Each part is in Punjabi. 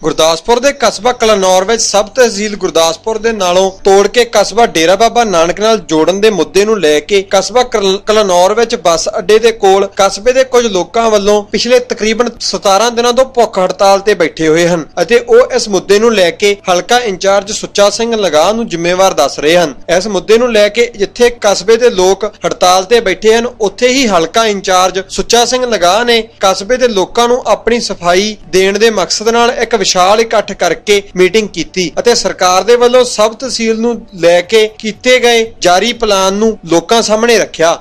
ਗੁਰਦਾਸਪੁਰ ਦੇ ਕਸਬਾ ਕਲਾਨੌਰ ਵਿੱਚ ਸਬ ਤਹਿਸੀਲ ਗੁਰਦਾਸਪੁਰ ਦੇ ਨਾਲੋਂ ਤੋੜ ਕੇ ਕਸਬਾ ਡੇਰਾ ਬਾਬਾ ਨਾਨਕ ਨਾਲ ਜੋੜਨ ਦੇ ਮੁੱਦੇ ਨੂੰ ਲੈ ਕੇ ਕਸਬਾ ਕਲਾਨੌਰ ਵਿੱਚ ਬੱਸ ਅੱਡੇ ਦੇ ਕੋਲ ਕਸਬੇ ਦੇ ਕੁਝ ਲੋਕਾਂ ਵੱਲੋਂ ਪਿਛਲੇ ਤਕਰੀਬਨ 17 ਦਿਨਾਂ ਤੋਂ ਭੁੱਖ ਹੜਤਾਲ ਤੇ ਬੈਠੇ ਹੋਏ ਹਨ ਅਤੇ ਉਹ ਇਸ ਮੁੱਦੇ ਨੂੰ ਲੈ ਕੇ ਹਲਕਾ ਇੰਚਾਰਜ ਸੁੱਚਾ ਸਿੰਘ ਲਗਾਹ ਨੂੰ ਜ਼ਿੰਮੇਵਾਰ ਦੱਸ ਰਹੇ ਹਨ। ਇਸ ਮੁੱਦੇ ਨੂੰ ਲੈ ਕੇ ਜਿੱਥੇ ਕਸਬੇ ਦੇ ਲੋਕ ਹੜਤਾਲ ਤੇ ਬੈਠੇ ਹਨ, ਉੱਥੇ ਹੀ ਹਲਕਾ ਇੰਚਾਰਜ ਸੁੱਚਾ ਸਿੰਘ ਲਗਾਹ ਨੇ ਕਸਬੇ ਦੇ ਲੋਕਾਂ ਨੂੰ ਆਪਣੀ ਸਫਾਈ ਦੇਣ ਦੇ ਮਕਸਦ ਨਾਲ ਇੱਕ ਵਿਸ਼ਾਲ ਇਕੱਠ ਕਰਕੇ ਮੀਟਿੰਗ ਕੀਤੀ ਅਤੇ ਸਰਕਾਰ ਦੇ ਵੱਲੋਂ ਸਬ ਤਹਿਸੀਲ ਨੂੰ ਲੈ ਕੇ ਕੀਤੇ ਗਏ ਜਾਰੀ ਪਲਾਨ ਨੂੰ ਲੋਕਾਂ ਸਾਹਮਣੇ ਰੱਖਿਆ।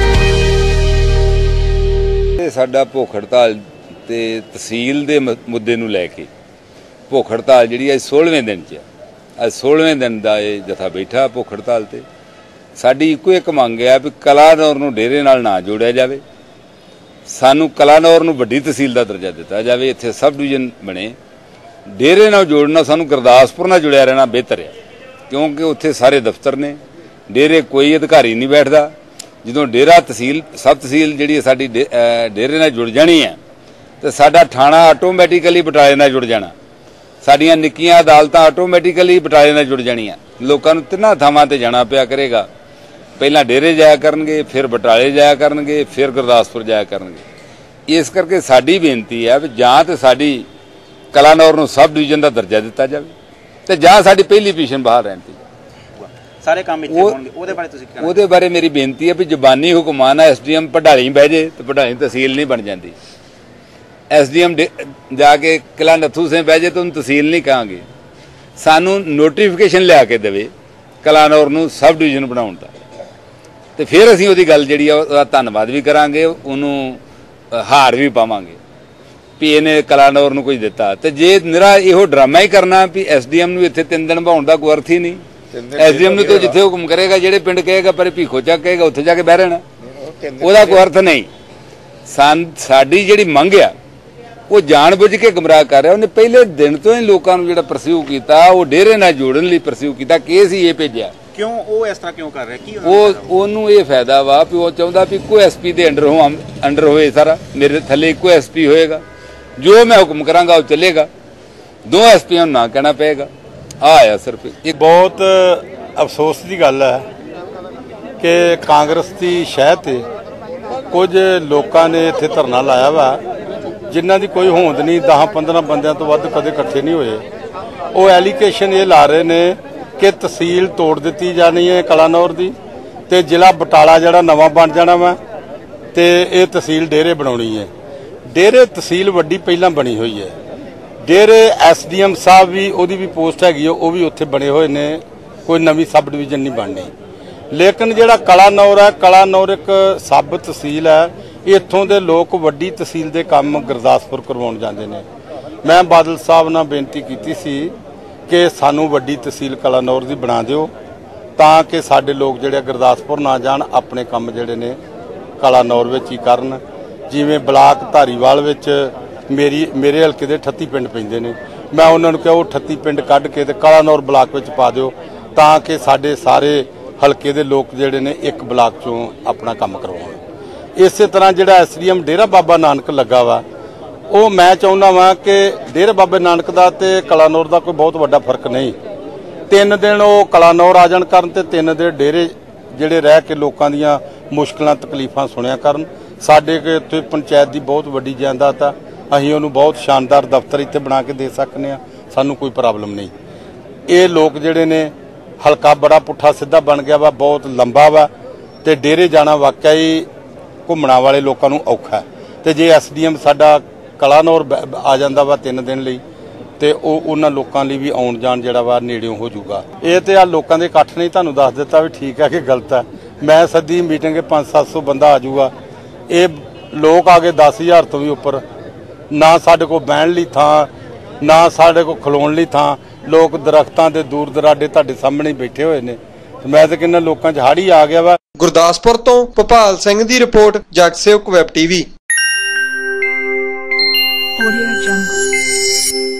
ਸਾਡਾ ਭੁੱਖ ਹੜਤਾਲ ਤੇ ਤਹਿਸੀਲ ਦੇ ਮੁੱਦੇ ਨੂੰ ਲੈ ਕੇ ਭੁੱਖ ਹੜਤਾਲ ਜਿਹੜੀ ਅੱਜ 16ਵੇਂ ਦਿਨ 'ਚ ਅੱਜ 16ਵੇਂ ਦਿਨ ਦਾ ਇਹ ਜਥਾ ਬੈਠਾ ਭੁੱਖ ਹੜਤਾਲ ਤੇ। ਸਾਡੀ ਇੱਕੋ ਇੱਕ ਮੰਗ ਹੈ ਵੀ ਕਲਾਨੌਰ ਨੂੰ ਡੇਰੇ ਨਾਲ ਨਾ ਜੋੜਿਆ ਜਾਵੇ, ਸਾਨੂੰ ਕਲਾਨੌਰ ਨੂੰ ਵੱਡੀ ਤਹਿਸੀਲ ਦਾ ਦਰਜਾ ਦਿੱਤਾ ਜਾਵੇ, ਇੱਥੇ ਸਬ ਡਿਵੀਜ਼ਨ ਬਣੇ। ਡੇਰੇ ਨਾਲ ਜੋੜਨਾ ਸਾਨੂੰ ਗੁਰਦਾਸਪੁਰ ਨਾਲ ਜੁੜਿਆ ਰਹਿਣਾ ਬਿਹਤਰ ਹੈ ਕਿਉਂਕਿ ਉੱਥੇ ਸਾਰੇ ਦਫ਼ਤਰ ਨੇ, ਡੇਰੇ ਕੋਈ ਅਧਿਕਾਰੀ ਨਹੀਂ ਬੈਠਦਾ। ਜਦੋਂ ਡੇਰਾ ਤਹਿਸੀਲ ਸਬ ਤਹਿਸੀਲ ਜਿਹੜੀ ਸਾਡੀ ਡੇਰੇ ਨਾਲ ਜੁੜ ਜਾਣੀ ਹੈ ਤੇ ਸਾਡਾ ਥਾਣਾ ਆਟੋਮੈਟਿਕਲੀ ਬਟਾਲੇ ਨਾਲ ਜੁੜ ਜਾਣਾ, ਸਾਡੀਆਂ ਨਿੱਕੀਆਂ ਅਦਾਲਤਾਂ ਆਟੋਮੈਟਿਕਲੀ ਬਟਾਲੇ ਨਾਲ ਜੁੜ ਜਾਣੀਆਂ। ਲੋਕਾਂ ਨੂੰ ਤਿੰਨਾਂ ਥਾਵਾਂ ਤੇ ਜਾਣਾ ਪਿਆ ਕਰੇਗਾ, ਪਹਿਲਾਂ ਡੇਰੇ ਜਾਇਆ ਕਰਨਗੇ, ਫਿਰ ਬਟਾਲੇ ਜਾਇਆ ਕਰਨਗੇ, ਫਿਰ ਗੁਰਦਾਸਪੁਰ ਜਾਇਆ ਕਰਨਗੇ। ਇਸ ਕਰਕੇ ਸਾਡੀ ਬੇਨਤੀ ਹੈ ਵੀ ਜਾਂ ਤੇ ਸਾਡੀ ਕਲਾਨੌਰ ਨੂੰ ਸਬ ਡਿਵੀਜ਼ਨ ਦਾ ਦਰਜਾ ਦਿੱਤਾ ਜਾਵੇ ਤੇ ਜਾਂ ਸਾਡੀ ਪਹਿਲੀ ਪੋਜੀਸ਼ਨ ਬਾਹਰ ਰਹਿੰਦੀ ਸਾਰੇ ਕੰਮ ਇੱਥੇ ਹੋਣਗੇ। ਉਹਦੇ ਬਾਰੇ ਤੁਸੀਂ ਕੀ ਕਹਿਣਾ? ਉਹਦੇ ਬਾਰੇ ਮੇਰੀ ਬੇਨਤੀ ਹੈ ਵੀ ਜ਼ਬਾਨੀ ਹੁਕਮਾਨ ਐਸਡੀਐਮ ਪੜਾਲੀ ਬਹਿ ਜੇ ਤੇ ਪੜਾਲੀ ਤਹਿਸੀਲ ਨਹੀਂ ਬਣ ਜਾਂਦੀ। ਐਸਡੀਐਮ ਜਾ ਕੇ ਕਿਲਾ ਨੱਥੂ ਸਿੰਘ ਬਹਿ ਜੇ ਤਾਂ ਉਹਨੂੰ ਤਹਿਸੀਲ ਨਹੀਂ ਕਹਾਂਗੇ। ਸਾਨੂੰ ਨੋਟੀਫਿਕੇਸ਼ਨ ਲਿਆ ਕੇ ਦੇਵੇ ਕਲਾਨੌਰ ਨੂੰ ਸਬ ਡਿਵੀਜ਼ਨ ਬਣਾਉਣ ਦਾ ਤੇ ਫਿਰ ਅਸੀਂ ਉਹਦੀ ਗੱਲ ਜਿਹੜੀ ਆ ਉਹਦਾ ਧੰਨਵਾਦ ਵੀ ਕਰਾਂਗੇ, ਉਹਨੂੰ ਹਾਰ ਵੀ ਪਾਵਾਂਗੇ ਵੀ ਇਹਨੇ ਕਲਾਨੌਰ ਨੂੰ ਕੁਝ ਦਿੱਤਾ। ਤੇ ਜੇ ਨਿਰਾ ਇਹੋ ਡਰਾਮਾ ਹੀ ਕਰਨਾ ਵੀ ਐਸਡੀਐਮ ਨੂੰ ਇੱਥੇ 3 ਦਿਨ ਬਹਾਉਣ ਦਾ ਕੋਈ ਅਰਥ ਹੀ ਨਹੀਂ। ਐਸਡੀਐਮ ਨੂੰ ਤਾਂ ਜਿੱਥੇ ਹੁਕਮ ਕਰੇਗਾ, ਜਿਹੜੇ ਪਿੰਡ ਕਹੇਗਾ ਪਰ ਭੀਖੋ ਚੱਕ ਕਹੇਗਾ ਉੱਥੇ ਜਾ ਕੇ ਬਹਿ ਰਹਿਣਾ, ਉਹਦਾ ਕੋਈ ਅਰਥ ਨਹੀਂ। ਸਾਡੀ ਜਿਹੜੀ ਮੰਗ ਆ ਉਹ ਜਾਣ ਬੁੱਝ ਕੇ ਗੁੰਮਰਾਹ ਕਰ ਰਿਹਾ। ਉਹਨੇ ਪਹਿਲੇ ਦਿਨ ਤੋਂ ਹੀ ਲੋਕਾਂ ਨੂੰ ਜਿਹੜਾ ਪਰਸਿਊ ਕੀਤਾ, ਉਹ ਡੇਰੇ ਨਾਲ ਜੋੜਨ ਲਈ ਪਰਸਿਊ ਕੀਤਾ। ਕੇਸ ਹੀ ਇਹ ਭੇਜਿਆ। ਕਿਉਂ ਉਹ ਇਸ ਤਰ੍ਹਾਂ ਕਿਉਂ ਕਰ ਰਿਹਾ? ਕੀ ਉਹਨੂੰ ਇਹ ਫਾਇਦਾ ਵਾ ਵੀ ਉਹ ਚਾਹੁੰਦਾ ਵੀ ਇੱਕੋ ਐਸਪੀ ਦੇ ਅੰਡਰ ਹੋਏ, ਸਾਰਾ ਮੇਰੇ ਥੱਲੇ ਇੱਕੋ ਐਸਪੀ ਹੋਏਗਾ, ਜੋ ਮੈਂ ਹੁਕਮ ਕਰਾਂਗਾ ਉਹ ਚੱਲੇਗਾ, 2 ਐਸਪੀਆਂ ਨੂੰ ਨਾ ਕਹਿਣਾ ਪਏਗਾ। ਆ ਸਿਰਫ ਇਹ ਬਹੁਤ ਅਫਸੋਸ ਦੀ ਗੱਲ ਹੈ ਕਿ ਕਾਂਗਰਸ ਦੀ ਸ਼ਹਿ ਤੇ ਕੁਝ ਲੋਕਾਂ ਨੇ ਇੱਥੇ ਧਰਨਾ ਲਾਇਆ ਵਾ ਜਿਨ੍ਹਾਂ ਦੀ ਕੋਈ ਹੋਂਦ ਨਹੀਂ, 10-15 ਬੰਦਿਆਂ ਤੋਂ ਵੱਧ ਕਦੇ ਇਕੱਠੇ ਨਹੀਂ ਹੋਏ। ਉਹ ਐਲੀਗੇਸ਼ਨ ਇਹ ਲਾ ਰਹੇ ਨੇ ਕਿ ਤਹਿਸੀਲ ਤੋੜ ਦਿੱਤੀ ਜਾਣੀ ਹੈ ਕਲਾਨੌਰ ਦੀ ਤੇ ਜ਼ਿਲ੍ਹਾ ਬਟਾਲਾ ਜਿਹੜਾ ਨਵਾਂ ਬਣ ਜਾਣਾ ਵਾ ਤੇ ਇਹ ਤਹਿਸੀਲ ਡੇਰੇ ਬਣਾਉਣੀ ਹੈ। ਡੇਰੇ ਤਹਿਸੀਲ ਵੱਡੀ ਪਹਿਲਾਂ ਬਣੀ ਹੋਈ ਹੈ। ਡੇਰੇ ਐਸਡੀਐਮ ਸਾਹਿਬ ਵੀ ਉਹਦੀ ਵੀ ਪੋਸਟ ਹੈਗੀ, ਉਹ ਵੀ ਉੱਥੇ ਬਣੇ ਹੋਏ ਨੇ, ਕੋਈ ਨਵੀਂ ਸਬ ਡਿਵੀਜ਼ਨ ਨਹੀਂ ਬਣਨੀ। ਲੇਕਿਨ ਜਿਹੜਾ ਕਲਾਨੌਰ ਹੈ, ਕਲਾਨੌਰ ਇੱਕ ਸਬ ਤਹਿਸੀਲ ਹੈ। ਇੱਥੋਂ ਦੇ ਲੋਕ ਵੱਡੀ ਤਹਿਸੀਲ ਦੇ ਕੰਮ ਗੁਰਦਾਸਪੁਰ ਕਰਵਾਉਣ ਜਾਂਦੇ ਨੇ। ਮੈਂ ਬਾਦਲ ਸਾਹਿਬ ਨਾਲ ਬੇਨਤੀ ਕੀਤੀ ਸੀ ਕਿ ਸਾਨੂੰ ਵੱਡੀ ਤਹਿਸੀਲ ਕਲਾਨੌਰ ਦੀ ਬਣਾ ਦਿਓ ਤਾਂ ਕਿ ਸਾਡੇ ਲੋਕ ਜਿਹੜੇ ਗੁਰਦਾਸਪੁਰ ਨਾ ਜਾਣ, ਆਪਣੇ ਕੰਮ ਜਿਹੜੇ ਨੇ ਕਲਾਨੌਰ ਵਿੱਚ ਹੀ ਕਰਨ। ਜਿਵੇਂ ਬਲਾਕ ਧਾਰੀਵਾਲ ਵਿੱਚ ਮੇਰੇ ਹਲਕੇ ਦੇ 38 ਪਿੰਡ ਪੈਂਦੇ ਨੇ, ਮੈਂ ਉਹਨਾਂ ਨੂੰ ਕਿਹਾ ਉਹ 38 ਪਿੰਡ ਕੱਢ ਕੇ ਤੇ ਕਲਾਨੌਰ ਬਲਾਕ ਵਿੱਚ ਪਾ ਦਿਓ ਤਾਂ ਕਿ ਸਾਡੇ ਸਾਰੇ ਹਲਕੇ ਦੇ ਲੋਕ ਜਿਹੜੇ ਨੇ ਇੱਕ ਬਲਾਕ ਚੋਂ ਆਪਣਾ ਕੰਮ ਕਰਵਾਉਣ। ਇਸੇ ਤਰ੍ਹਾਂ ਜਿਹੜਾ ਐਸਡੀਐਮ ਡੇਰਾ ਬਾਬਾ ਨਾਨਕ ਲੱਗਾ ਵਾ, ਉਹ ਮੈਂ ਚਾਹੁੰਦਾ ਵਾਂ ਕਿ ਡੇਰਾ ਬਾਬਾ ਨਾਨਕ ਦਾ ਤੇ ਕਲਾਨੌਰ ਦਾ ਕੋਈ ਬਹੁਤ ਵੱਡਾ ਫਰਕ ਨਹੀਂ। 3 ਦਿਨ ਉਹ ਕਲਾਨੌਰ ਆ ਜਾਣ ਕਰਨ ਤੇ 3 ਦਿਨ ਡੇਰੇ ਜਿਹੜੇ ਰਹਿ ਕੇ ਲੋਕਾਂ ਦੀਆਂ ਮੁਸ਼ਕਲਾਂ ਤਕਲੀਫਾਂ ਸੁਣਿਆ ਕਰਨ। ਸਾਡੇ ਇੱਥੇ ਪੰਚਾਇਤ ਦੀ ਬਹੁਤ ਵੱਡੀ ਜਾਇਦਾਦ ਆ, ਅਸੀਂ ਉਹਨੂੰ ਬਹੁਤ ਸ਼ਾਨਦਾਰ ਦਫ਼ਤਰ ਇੱਥੇ ਬਣਾ ਕੇ ਦੇ ਸਕਦੇ ਹਾਂ, ਸਾਨੂੰ ਕੋਈ ਪ੍ਰੋਬਲਮ ਨਹੀਂ। ਇਹ ਲੋਕ ਜਿਹੜੇ ਨੇ ਹਲਕਾ ਬੜਾ ਪੁੱਠਾ ਸਿੱਧਾ ਬਣ ਗਿਆ ਵਾ, ਬਹੁਤ ਲੰਬਾ ਵਾ ਤੇ ਡੇਰੇ ਜਾਣਾ ਵਾਕਿਆ ਹੀ ਘੁੰਮਣਾ ਵਾਲੇ ਲੋਕਾਂ ਨੂੰ ਔਖਾ। ਤੇ ਜੇ ਐਸਡੀਐਮ ਸਾਡਾ ਕਲਾਨੌਰ ਆ ਜਾਂਦਾ ਵਾ 3 ਦਿਨ ਲਈ ਤੇ ਉਹਨਾਂ ਲੋਕਾਂ ਲਈ ਵੀ ਆਉਣ ਜਾਣ ਜਿਹੜਾ ਵਾ ਨੇੜਿਓਂ ਹੋ ਜਾਊਗਾ। ਇਹ ਤੇ ਆ ਲੋਕਾਂ ਦੇ ਇਕੱਠ ਨਹੀਂ ਤੁਹਾਨੂੰ ਦੱਸ ਦਿੱਤਾ ਵੀ ਠੀਕ ਹੈ ਕਿ ਗਲਤ ਹੈ। ਮੈਂ ਸੱਦੀ ਮੀਟਿੰਗ 500-700 ਬੰਦਾ ਆ ਜਾਊਗਾ, ਇਹ ਲੋਕ ਆ ਗਏ 10,000 ਤੋਂ ਵੀ ਉੱਪਰ। ਨਾ ਸਾਡੇ ਕੋਲ ਬਹਿਣ ਲਈ ਥਾਂ, ਨਾ ਸਾਡੇ ਕੋਲ ਖਲੋਣ ਲਈ ਥਾਂ। ਲੋਕ ਦਰਖਤਾਂ ਦੇ ਦੂਰ ਦਰਾਡੇ ਤੁਹਾਡੇ ਸਾਹਮਣੇ ਬੈਠੇ ਹੋਏ ਨੇ। ਮੈਂ ਤਾਂ ਕਹਿੰਦਾ ਲੋਕਾਂ 'ਚ ਹੜ੍ਹ ਹੀ ਆ ਗਿਆ ਵਾ। ਗੁਰਦਾਸਪੁਰ ਤੋਂ ਭੋਪਾਲ ਸਿੰਘ ਦੀ ਰਿਪੋਰਟ, ਜਗਸੇਵਕ ਵੈਬ ਟੀਵੀ।